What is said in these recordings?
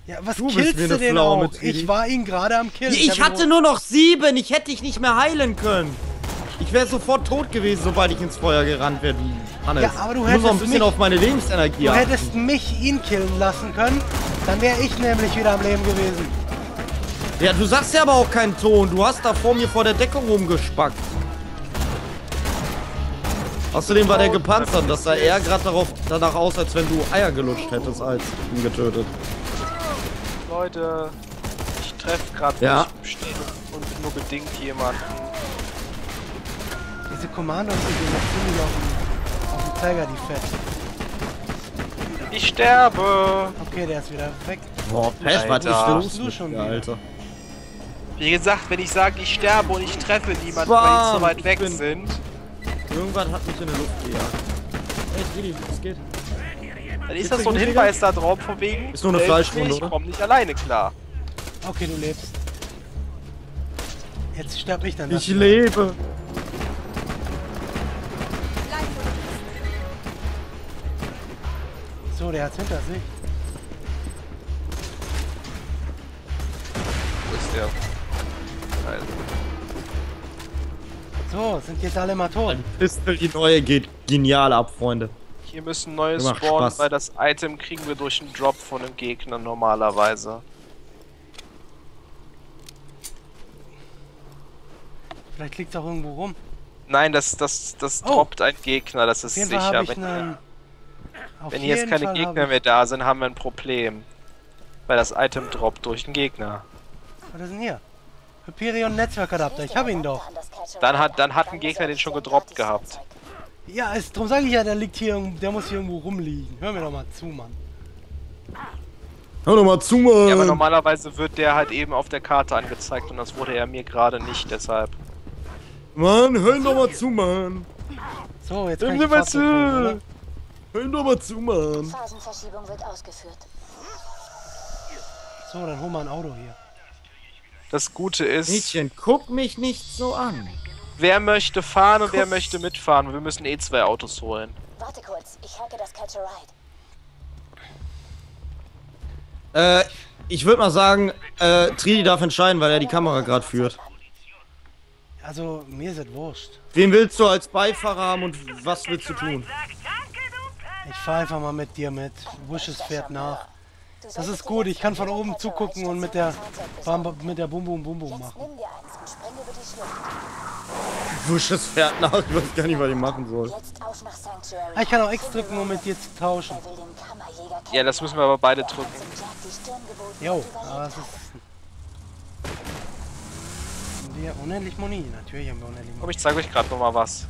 Ja, was Du bist killst mir du eine denn Pflaume, auch? Tridi. Ich war ihn gerade am Killen. Ich hatte nur noch 7. Ich hätte dich nicht mehr heilen können. Ich wäre sofort tot gewesen, sobald ich ins Feuer gerannt wäre, Hannes. Ja, aber du ich muss noch ein hättest bisschen mich- auf meine Lebensenergie Du achten. hättest mich ihn killen lassen können, dann wäre ich nämlich wieder am Leben gewesen. Ja, du sagst ja aber auch keinen Ton. Du hast da vor mir vor der Deckung rumgespackt. Außerdem war der gepanzert. Das sah eher gerade danach aus, als wenn du Eier gelutscht hättest, als ihn getötet. Leute, ich treffe gerade Ja. nicht bestimmt und nur bedingt jemanden. Diese Kommandos sind mir ziemlich auf den Zeiger, die Fett. Ich sterbe! Okay, der ist wieder weg. Boah, Pet, was ist Alter. los Du mit schon dir, wieder. Alter? Wie gesagt, wenn ich sage, ich sterbe und ich treffe niemanden, weil Bam, die so weit ich weg bin- sind, Irgendwas hat mich in der Luft gejagt. Ey, Tridi, was geht? dann ist das so ein Hinweis da drauf, von wegen, Ist nur eine helft Fleischwunde, mir, ich oder? komm nicht alleine klar. Okay, du lebst. Jetzt sterb ich dann. Ich lebe. So, der hat's hinter sich. Wo ist der? Also, So, sind jetzt alle mal tot. Pistol, die neue geht genial ab, Freunde. hier müssen neue Macht spawnen, Spaß. weil das Item kriegen wir durch einen Drop von den Gegnern normalerweise. Vielleicht liegt's auch irgendwo rum. Nein, das Oh. droppt ein Gegner, das Auf ist jeden Fall sicher. habe ich Wenn, einen. Auf wenn hier jetzt jeden keine Fall Gegner hab mehr da sind, haben wir ein Problem. Weil das Item droppt durch den Gegner. Was ist denn hier? Hyperion Netzwerkadapter, ich habe ihn doch. Dann hat ein Gegner den schon gedroppt gehabt. Ja, darum sage ich ja, der liegt hier, der muss hier irgendwo rumliegen. Hör mir doch mal zu, Mann. Hör doch mal zu, Mann. Ja, aber normalerweise wird der halt eben auf der Karte angezeigt und das wurde er mir gerade nicht, deshalb. Mann, hör doch mal zu, Mann. So, jetzt Hör kann mir ich mal Fahrzeug holen, oder? zu! Hör doch mal zu, Mann. Phasenverschiebung wird ausgeführt. So, dann holen wir ein Auto hier. Das Gute ist, Mädchen, guck mich nicht so an. wer möchte fahren und wer möchte mitfahren. Wir müssen eh 2 Autos holen. Warte kurz, ich hacke das Catch a Ride. Ich würde mal sagen, Tridi darf entscheiden, weil er die Kamera gerade führt. Also, mir ist es wurscht. Wen willst du als Beifahrer haben und was willst du tun? Ich fahre einfach mal mit dir mit. Wishes fährt nach. Das ist gut, ich kann von oben zugucken und mit der Bum Bum Bum Bum Jetzt machen. nimm dir eins und spring über die Schlucht. Wusches fährt nach, ich weiß gar nicht, was ich machen soll. Jetzt auf nach Sanctuary. Ah, ich kann auch X drücken, um mit dir zu tauschen. Er will den Kammerjäger Ja, das müssen wir aber beide drücken. zum Jagd die Stirn geboten Jo, und überlebt aber es ist... Haben wir unendlich Moni? Natürlich haben wir unendlich Komm, Moni. ich zeige euch gerade noch mal was.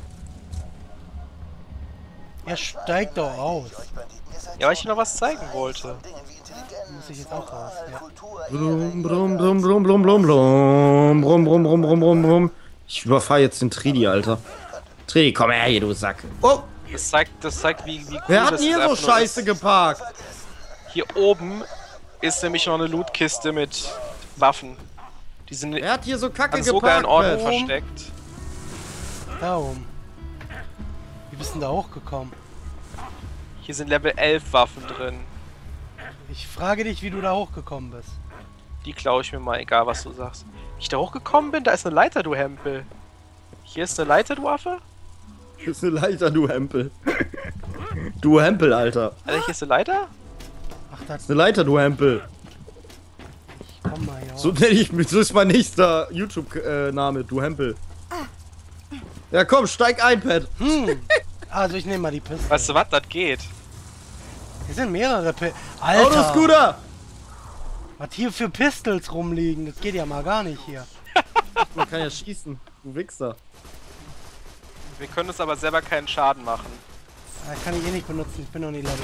Er steigt doch aus. Ja, weil ich noch was zeigen wollte. Muss ich jetzt auch raus, ja. Blum, blum, blum, blum, blum, blum, blum, blum, blum, blum, blum, blum, blum. Ich überfahre jetzt den Tridi, Alter. Tridi, komm her hier, du Sack. Oh, Das zeigt wie cool wer hat das denn hier so einfach nur scheiße ist. geparkt? Hier oben ist nämlich noch eine Lootkiste mit Waffen. Die sind Wer hat hier so kacke an so geilen geparkt? Orten Pet? versteckt. Da oben. Wie bist du denn da hochgekommen? Hier sind Level 11 Waffen drin. Ich frage dich, wie du da hochgekommen bist. Die klaue ich mir mal, egal was du sagst. Wie ich da hochgekommen bin? Da ist eine Leiter, du Hempel. Hier ist eine Leiter, du Affe? Das ist eine Leiter, du Hempel. Du Hempel, Alter. Alter, hier ist eine Leiter? Ach, da Das ist eine Leiter, du Hempel. komm mal hier So hoch. nenne ich mich, so ist mein nächster YouTube-Name, du Hempel. Ja komm, steig ein, Pet. Also ich nehme mal die Piste. Weißt du was, das geht. Hier sind mehrere Alter! Autoscooter! Was hier für Pistols rumliegen, das geht ja mal gar nicht hier. Man kann ja schießen, du Wichser. Wir können uns aber selber keinen Schaden machen. Kann ich eh nicht benutzen, ich bin noch nie Level 11.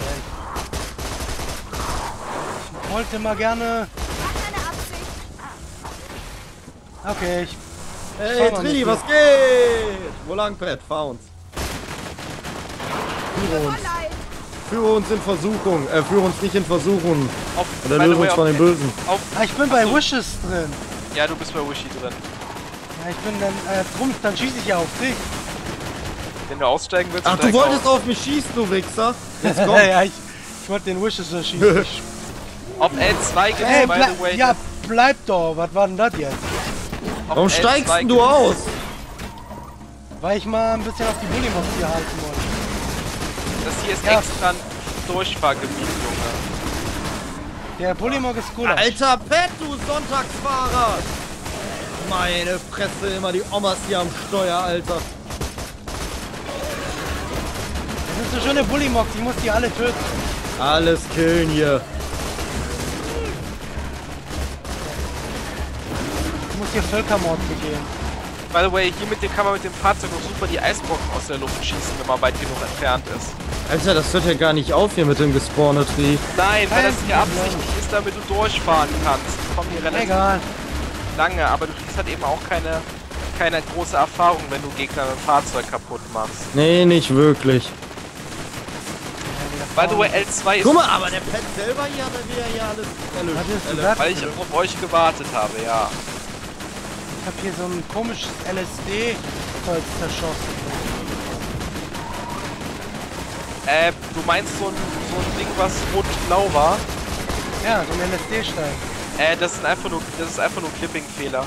Ich wollte mal gerne... Okay, ich... Hey, Fahr mal Tridi, mit was geht? Wo lang, Pet? Fahr uns. Führe uns. Führe uns in Versuchung. Führe uns nicht in Versuchung. Oder by the löse way, uns von den Bösen. Ah, ich bin bei Wishes drin. Ja, du bist bei Wishy drin. Ja, ich bin dann... dann schieße ich ja auf dich. Wenn du aussteigen willst, Ach, du wolltest auf mich schießen, du Wichser. Jetzt komm. Ja, ich wollte den Wishes erschießen. Auf L2 gibt's, Hey, by the way, ja, bleib doch. Was war denn das jetzt? auf Warum L2 steigst denn du gibt's- aus? Weil ich mal ein bisschen auf die Bullimox hier halten wollte. Das hier ist Ja. extra ein Durchfahrgebiet, Junge. Der Bullimox ist cooler. Alter Pet, du Sonntagsfahrer! Meine Fresse, immer die Omas hier am Steuer, Alter. Das ist so schöne Bullimox, ich muss die alle töten. Alles killen hier. Ich muss hier Völkermord begehen. By the way, hier mit dem kann man mit dem Fahrzeug auch super die Eisbrocken aus der Luft schießen, wenn man weit genug entfernt ist. Alter, das hört ja gar nicht auf hier mit dem Gespawner-Tree. Nein, weil das hier Kein absichtlich ist, damit du durchfahren kannst. Die kommen hier relativ Egal. lange, aber du kriegst halt eben auch keine große Erfahrung, wenn du Gegner mit dem Fahrzeug kaputt machst. Nee, nicht wirklich. By the way, L2 ist, Guck mal, aber der Pet selber hier hat er wieder hier alles Was ist denn erlöscht. das? weil ich auf euch gewartet habe, ja. Ich hab hier so ein komisches LSD-Holz zerschossen. Du meinst so ein Ding, was rot-blau war? Ja, so ein LSD-Stein. Das ist einfach nur Clipping-Fehler.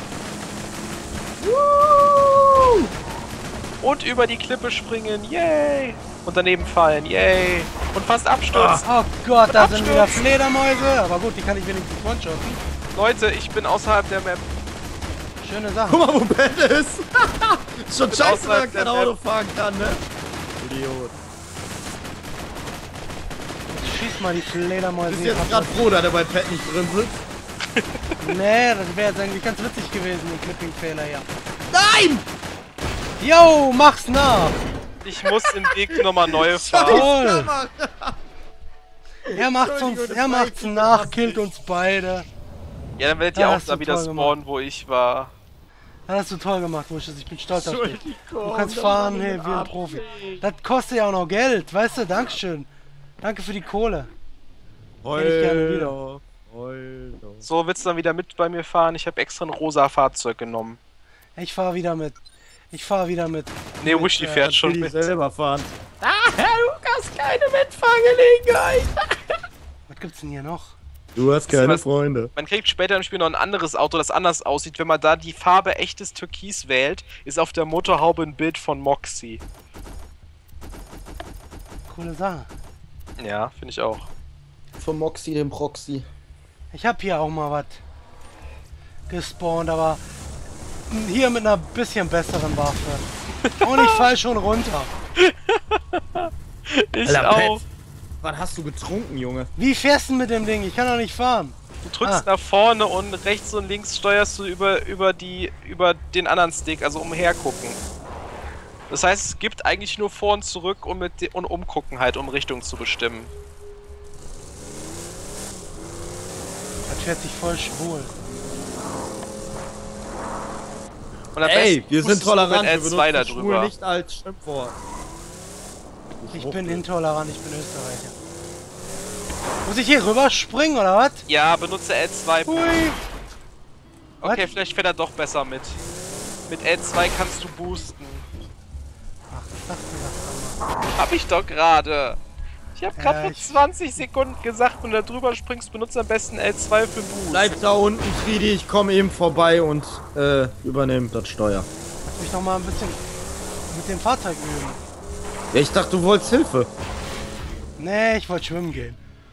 Und über die Klippe springen, yay! Und daneben fallen, yay! Und fast abstürzen. Oh Gott, da Absturz. sind wieder Fledermäuse. Aber gut, die kann ich wenigstens one-shotten. Leute, ich bin außerhalb der Map. Schöne Sache. Guck mal, wo Pet ist. Ist schon scheiße, wenn außerhalb er kein der Auto Map. fahren kann, ne? Idiot. Schieß mal die Fledermäuse. Bist du hier jetzt gerade kaputt. froh, dass er bei Pet nicht drin sitzt? Nee, das wäre jetzt eigentlich ganz witzig gewesen, den Clipping-Fehler hier. Nein! Yo, mach's nach! Ich muss den Weg nochmal neu fahren. Toll! Mann. Er macht's uns, er macht's nach, killt uns beide. Ja, dann werdet ihr Ja, auch hast da du wieder toll spawnen, wo ich war. Das hast du toll gemacht, Wishes. Ich bin stolz auf dich. Entschuldigung, Du kannst das fahren, war hey, ein wie ein Arsch. Profi. Das kostet ja auch noch Geld, weißt du? Dankeschön. Danke für die Kohle. Hätte ich gerne wieder. So, willst du dann wieder mit bei mir fahren? Ich habe extra ein rosa Fahrzeug genommen. Ich fahr wieder mit. Ich fahr wieder mit. Nee, Wishy fährt schon Die mit. selber fahren. Ah, du hast keine Mitfahrgelegenheit. Was gibt's denn hier noch? Du hast keine was- Freunde. Man kriegt später im Spiel noch ein anderes Auto, das anders aussieht. Wenn man da die Farbe echtes Türkis wählt, ist auf der Motorhaube ein Bild von Moxie. Coole Sache. Ja, finde ich auch. Von Moxie, dem Proxy. Ich hab hier auch mal was gespawnt, aber hier mit einer bisschen besseren Waffe. Und ich fall schon runter. Ich Alter, auch. Pet. Was hast du getrunken, Junge? Wie fährst du mit dem Ding? Ich kann doch nicht fahren. Du drückst nach vorne und rechts und links steuerst du über den anderen Stick, also umhergucken. Das heißt, es gibt eigentlich nur vor und zurück und umgucken halt, um Richtung zu bestimmen. Das fährt sich voll schwul. Und am Ey, besten wir sind pustest du tolerant, mit wir L2 da benutzen schwul drüber. nicht als Schimpfwort. Ich bin intolerant, ich bin Österreicher. Muss ich hier rüberspringen oder was? Ja, benutze L2. Hui! Okay, Was? vielleicht fährt er doch besser mit. Mit L2 kannst du boosten. Ach, das sagst du Hab ich doch gerade. Ich hab gerade vor ich- 20 Sekunden gesagt, wenn du da drüber springst, benutze am besten L2 für Boost. Bleib da unten, Friedi, ich komme eben vorbei und übernehme das Steuer. Lass mich doch mal ein bisschen mit dem Fahrzeug üben. Ja, ich dachte, du wolltest Hilfe. Nee, ich wollte schwimmen gehen.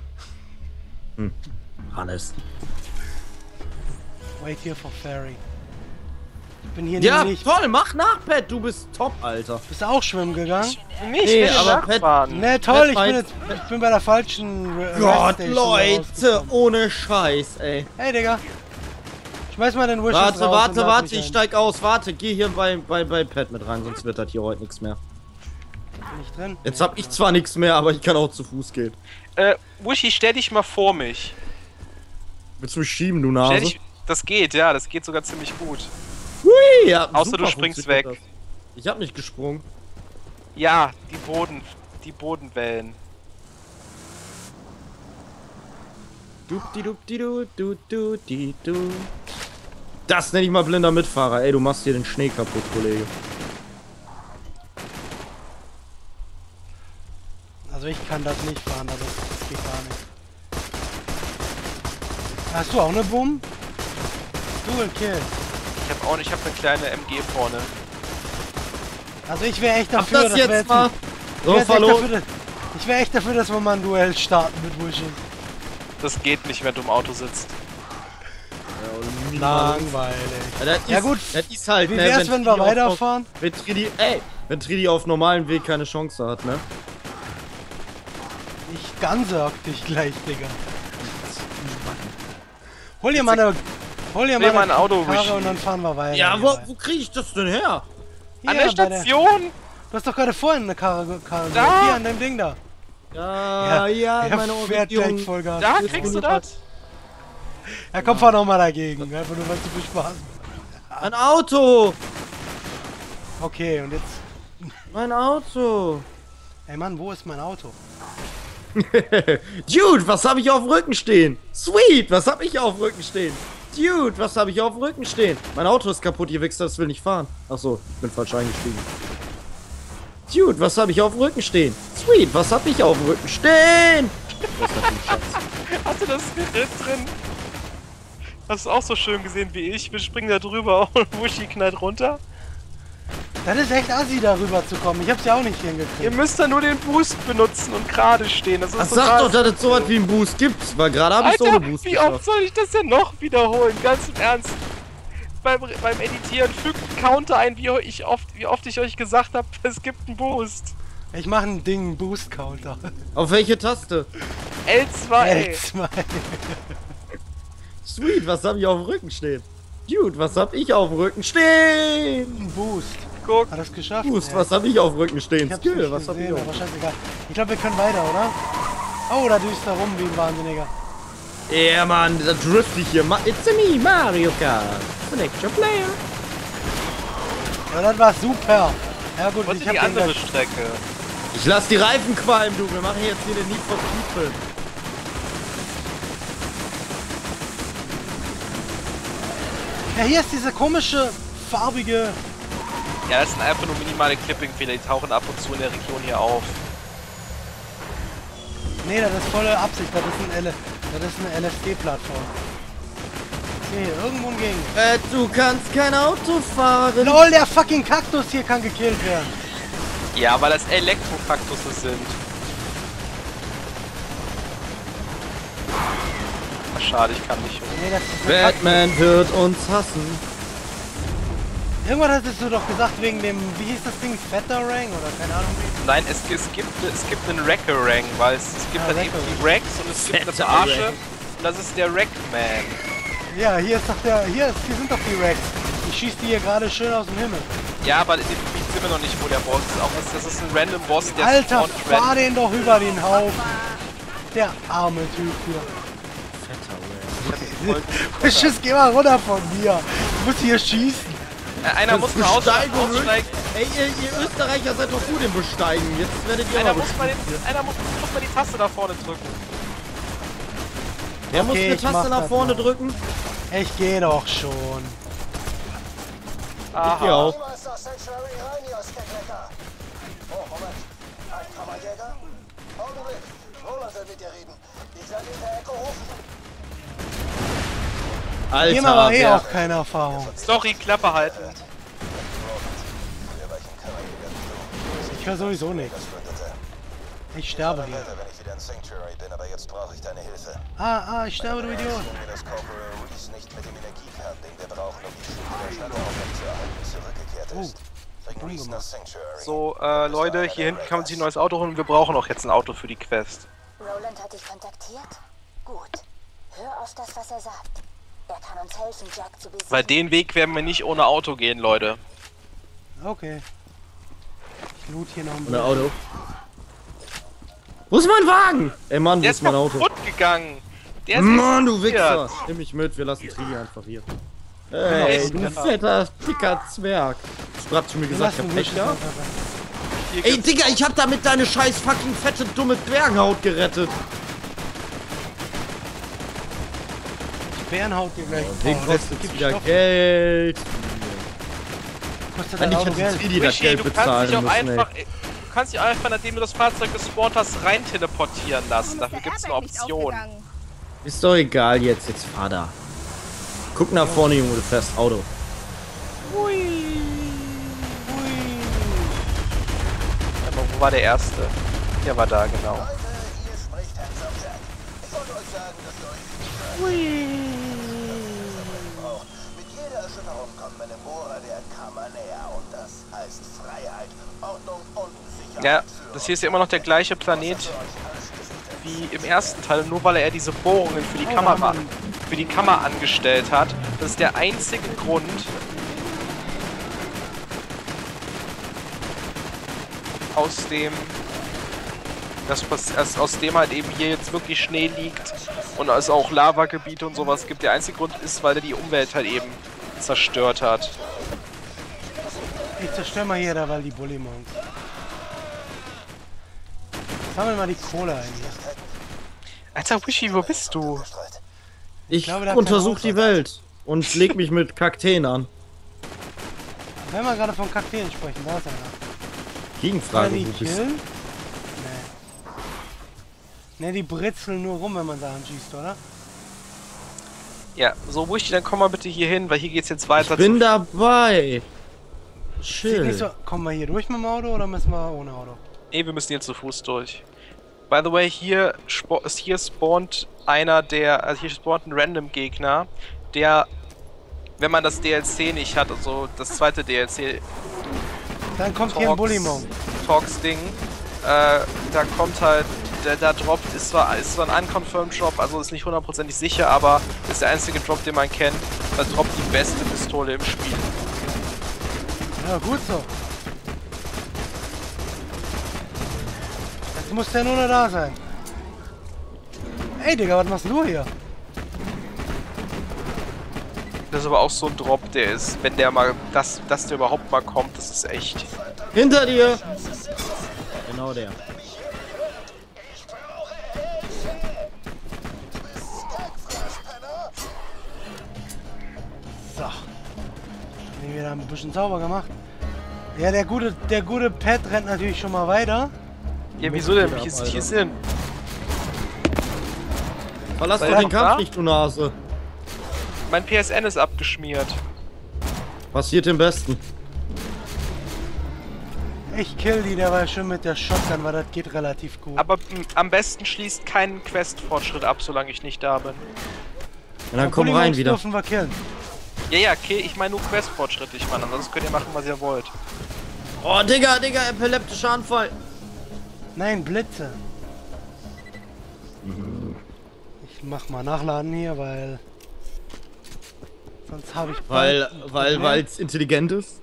Hannes. Wait here for ferry. Ich bin hier Ja, nicht. toll, mach nach, Pet, du bist top, Alter. Bist du auch schwimmen gegangen? Nee, ich Nee, will aber nachfahren. Nee, toll, ich bin, meint- jetzt, ich bin bei der falschen Gott, Reststation Leute, rausgekommen. ohne Scheiß, ey. Hey, Digga. Schmeiß mal den Wishes Warte, raus und warte, lad warte, mich ich ein. steig aus, warte, geh hier bei Pet mit rein, sonst wird das hier heute nichts mehr. Bin ich drin? Jetzt hab ich zwar nichts mehr, aber ich kann auch zu Fuß gehen. Wishy, stell dich mal vor mich. Willst du mich schieben, du Stell Nase? dich, das geht, ja, das geht sogar ziemlich gut. Hui, ja, Außer super du springst funktioniert weg. das. Ich hab nicht gesprungen. Ja, die Bodenwellen. Du. Das nenne ich mal blinder Mitfahrer. Ey, du machst hier den Schnee kaputt, Kollege. Also ich kann das nicht fahren, das geht gar nicht. Hast du auch eine Boom? Dual Kill. Ich hab eine kleine MG vorne. Also ich wäre echt Mach dafür, das dass wir jetzt mal. So, ich verloren. wäre echt dafür, dass wir mal ein Duell starten mit Wishes. Das geht nicht, wenn du im Auto sitzt. Langweilig. Ja gut, das ist halt, Wie ne, wär's, wenn wir weiterfahren? Wenn Tridi auf normalem Weg keine Chance hat, ne? Ich ganzerg dich gleich, Digga. Hol dir mal ein Auto, Karre Wishy. und dann fahren wir weiter. Ja, hierbei. wo krieg ich das denn her? Hier, An der bei Station! Du hast doch gerade vorhin eine Karre Da! hier an dem Ding da. Ja, der meine fährt gleich Orientierung. Vollgas. Da kriegst du das? Ja, komm, fahr noch mal dagegen. Einfach nur, weil es so viel Spaß macht. Ein Auto! Okay, und jetzt... Mein Auto! Ey Mann, wo ist mein Auto? Dude, was habe ich auf dem Rücken stehen? Sweet, was habe ich auf dem Rücken stehen? Dude, was habe ich auf dem Rücken stehen? Mein Auto ist kaputt, ihr Wichser, das will nicht fahren. Achso, ich bin falsch eingestiegen. Dude, was habe ich auf dem Rücken stehen? Sweet, was habe ich auf dem Rücken stehen? Das ist natürlich Scheiße. Hast du das Gerät drin? Hast du auch so schön gesehen wie ich? Wir springen da drüber und Wishy knallt runter. Das ist echt assi, darüber zu kommen. Ich hab's ja auch nicht Ihr hingekriegt. müsst da nur den Boost benutzen und gerade stehen. Das ist Ach, total... sag doch, dass es sowas wie einen Boost gibt. Weil gerade habe ich so Alter, eine Boost wie oft geschafft. soll ich das denn noch wiederholen? Ganz im Ernst. Beim Editieren fügt einen Counter ein, wie oft ich euch gesagt habe, es gibt einen Boost. Ich mache ein Ding, einen Boost-Counter. Auf welche Taste? L2. L2. Sweet, was habe ich auf dem Rücken stehen? Dude, was habe ich auf dem Rücken stehen? Ein Boost. Guck. Hat das geschafft? Boost, Ja. was habe ich auf dem Rücken stehen? Ich hab's Skill, nicht was habe ich gesehen, auf aber scheißegal. Ich glaube, wir können weiter, oder? Oh, da düst er rum wie ein Wahnsinniger. Ja, Mann, da drift ich hier. It's a me, Mario Kart. The next player. Ja, das war super. Ja gut, Und ich die hab den andere gleich... Strecke. Ich lass die Reifen qualmen, du. Wir machen jetzt hier den Need for Speed Film. Ja, hier ist diese komische, farbige... Ja, das sind einfach nur minimale Clipping-Fehler, die tauchen ab und zu in der Region hier auf. Nee, das ist volle Absicht. Das ist eine LSD-Plattform. Ich sehe hier irgendwo ein Gegend. Du kannst kein Auto fahren. LOL, der fucking Kaktus hier kann gekillt werden. Ja, weil das Elektrokaktusse sind. Ach, schade, ich kann nicht hoch. Nee, das ist ein Kaktus. Batman wird uns hassen. Irgendwann hattest du doch gesagt wegen dem, wie hieß das Ding, Fetterang oder keine Ahnung wie. Nein, es gibt einen Wrecker-Rang, weil es gibt Ja, dann eben Wrecker-Rang. die Wrecks und es gibt eine Fetter Verarsche. Rang. Und das ist der Wreckman. Ja, hier ist doch hier sind doch die Racks. Ich schieß die hier gerade schön aus dem Himmel. Ja, aber in dem Gebiet sind wir noch nicht, wo der Boss ist. Auch das ist ein random Boss, der Alter, spawnt fahr den doch über den Haufen. Der arme Typ hier. Schiss, geh mal runter von mir. Ich muss hier schießen. Einer muss mal aussteigen. Ey, ihr Österreicher seid doch gut im Besteigen. Jetzt werdet ihr Einer aber muss mal die Taste da vorne drücken. Wer muss Okay, eine ich mach Taste nach das vorne mal. drücken? Ich geh doch schon. Ich Aha. auch. Niemals nach Sanctuary rein, ihr Skeletter. Oh, Moment. Ein Kammerjäger? Augenblick. Roland will mit dir reden. Ich werde in der Ecke rufen. Hier haben aber Alter, auch keine Erfahrung. Sorry, Klappe halten. Ich höre sowieso nichts. Ich sterbe hier. Wenn ich wieder in Sanctuary bin, aber jetzt brauche ich deine Hilfe. Ich sterbe, du Idiot. Bring mir das Corporal Reese nicht mit dem Energiekern, den wir brauchen, um die Schule der Stadt aufrechtzuerhalten, zurückgekehrt ist. Bring Reese nach Sanctuary. So, Leute, hier hinten kann man sich ein neues Auto holen und wir brauchen auch jetzt ein Auto für die Quest. Roland hat dich kontaktiert? Gut. Hör auf das, was er sagt. Er kann uns helfen, Jack zu besiegen. Weil den Weg werden wir nicht ohne Auto gehen, Leute. Okay. Ich loot hier noch ein Ein Auto. Wo ist mein Wagen? Ey Mann, wo Der ist ist mein Auto? kaputt gegangen. Der ist Mann, du explodiert. Wichser! Nimm mich mit, wir lassen Trigi einfach hier. Genau, Ey, du ja. fetter, dicker Zwerg. Du hast zu mir Wir gesagt, ich lassen hab Pech Wishes gehabt. einfach rein. Hier Ey, gibt's- Digga, ich hab damit deine scheiß fucking fette, dumme Zwergenhaut gerettet. Bärenhaut dir gleich. Den Oh, das kostet gibt wieder Stoff. Geld. Kostet Wenn dein ich Auto jetzt Geld. Tridi das Wischi, Geld du kannst bezahlen dich auch müssen, einfach, du kannst dich einfach, nachdem du das Fahrzeug gespawnt hast, rein teleportieren lassen. Dafür gibt es eine Option. Ist doch egal jetzt fahr da. Guck nach vorne, Junge, du fährst Auto. Hui. Aber wo war der Erste? Der war da, genau. Leute, hier spricht Handsome Jack. Ich wollte euch sagen, dass ihr euch braucht. Mit jeder Erschütterung kommen meine Bohrer der Kammer näher. Und das heißt Freiheit, Ordnung und Sicherheit. Ja, das hier ist ja immer noch der gleiche Planet wie im ersten Teil, nur weil er diese Bohrungen für die Kammer angestellt hat. Das ist der einzige Grund, aus dem halt eben hier jetzt wirklich Schnee liegt und es auch Lavagebiete und sowas gibt. Der einzige Grund ist, weil er die Umwelt halt eben zerstört hat. Ich zerstöre mal hier derweil die Bullymons. Sammeln mal die Kohle ein hier. Alter, Wishy, wo bist du? Ich glaube, da untersuche kann die Welt und leg mich mit Kakteen an. Wenn wir gerade von Kakteen sprechen, da ist einer. Kann Gegenfrage, er die wo bist killen? Nee. Ne, die britzeln nur rum, wenn man sie anschießt, oder? Ja, so Wishy, dann komm mal bitte hier hin, weil hier geht's jetzt weiter. Ich bin dabei. Sieht nicht so. Chill. Kommen wir hier durch mit dem Auto oder müssen wir ohne Auto? Nee, wir müssen jetzt zu Fuß durch. By the way, hier spawnt einer der, also hier spawnt ein Random Gegner, der, wenn man das DLC nicht hat, also das zweite DLC, Dann kommt hier ein Bullymon. Talks Ding, da kommt halt, da droppt, ist zwar ein unconfirmed Drop, also ist nicht hundertprozentig sicher, aber ist der einzige Drop, den man kennt, da droppt die beste Pistole im Spiel. Ja, gut so. Jetzt muss der nur noch da sein. Ey, Digga, was machst du hier? Das ist aber auch so ein Drop, der ist, wenn der mal, dass der überhaupt mal kommt, das ist echt. Hinter dir. Genau der. So. Den wieder ein bisschen sauber gemacht. Ja, der gute Pet rennt natürlich schon mal weiter. Ja, wieso denn? Hier sind. Verlass Weil doch den er Kampf da? nicht, du Nase. Mein PSN ist abgeschmiert. Passiert im Besten. Ich kill die dabei schon mit der Shotgun, weil das geht relativ gut. Aber am besten schließt keinen Quest-Fortschritt ab, solange ich nicht da bin. Und dann komm rein wieder. Dürfen wir killen. Ja, okay, ich meine nur Quest-Fortschritt, ich meine, ansonsten könnt ihr machen, was ihr wollt. Oh, Digga, epileptischer Anfall. Nein, Blitze. Ich mach mal nachladen hier, weil sonst habe ich bald ein Problem. Weil es intelligent ist.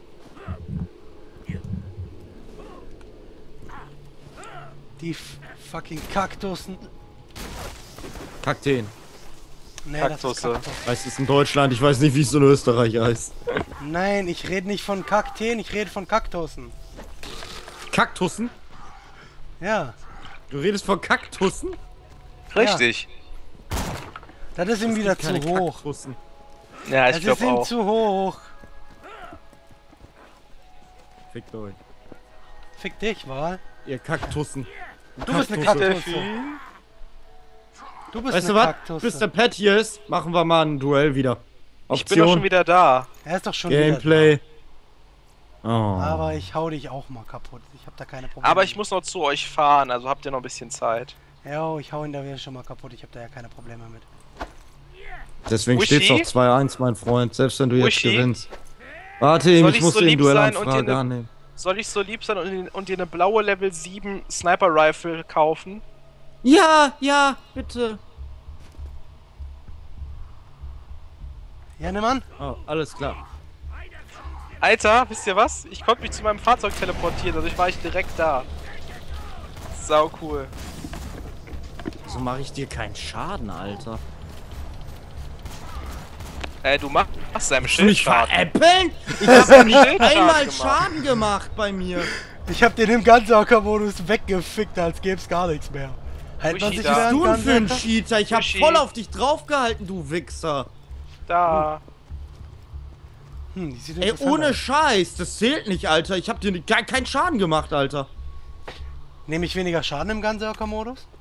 Die fucking Kaktussen. Kakteen. Nee, Kaktusse. das ist Kaktus. Heißt es in Deutschland, ich weiß nicht, wie es in Österreich heißt. Nein, ich rede nicht von Kakteen, ich rede von Kaktussen. Kaktussen? Ja, Du redest von Kaktussen? Richtig. das ist ihm wieder zu hoch. Kaktussen. Ja, Das ich ist glaube ihm auch. zu hoch. Fickt euch. Fick dich, Wal. Ihr Kaktussen. Du bist eine Kaktusse. Kaktusse. Du bist Weißt du eine was? Kaktusse. Bis der Pet hier ist, machen wir mal ein Duell wieder. Ich bin doch schon wieder da. Er ist doch schon wieder Gameplay. Oh. da. Aber ich hau dich auch mal kaputt. Ich hab da keine Probleme. Aber ich muss noch zu euch fahren, also habt ihr noch ein bisschen Zeit. Ja, ich hau ihn da wieder schon mal kaputt. Ich hab da ja keine Probleme mit. Deswegen Wishy? steht's auch 2-1, mein Freund. Selbst wenn du jetzt Wishy? gewinnst. Warte, Soll ich ich muss so den lieb sein und Duellanfrage dir ne- annehmen. Soll ich so lieb sein und dir eine blaue Level 7 Sniper Rifle kaufen? Ja, ja, bitte. Ja, nimm an. Oh, alles klar. Alter, wisst ihr was? Ich konnte mich zu meinem Fahrzeug teleportieren, dadurch war ich direkt da. Sau cool. Wieso mache ich dir keinen Schaden, Alter? Du machst seinem Willst du mich Schild Schaden. veräppeln? Ich hast hab einen nicht Schildschaden einmal gemacht. Schaden gemacht bei mir. Ich hab den im Ganzauker-Modus weggefickt, als gäb's gar nichts mehr. Halt man Wishy, sich da. wieder Was an du denn für ein Ganzauker? Cheater? Ich hab Wishy. voll auf dich draufgehalten, du Wichser. Da. Die sieht Ey, interessant ohne aus. Scheiß, das zählt nicht, Alter. Ich hab dir keinen Schaden gemacht, Alter. Nehme ich weniger Schaden im Ganzauker-Modus?